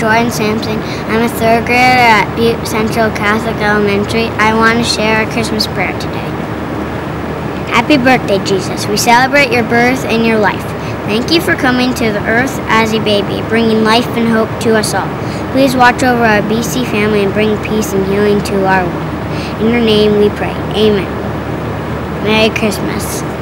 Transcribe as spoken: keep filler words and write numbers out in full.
Jordan Sampson. I'm a third grader at Butte Central Catholic Elementary. I want to share our Christmas prayer today. Happy birthday, Jesus. We celebrate your birth and your life. Thank you for coming to the earth as a baby, bringing life and hope to us all. Please watch over our B C family and bring peace and healing to our world. In your name we pray. Amen. Merry Christmas.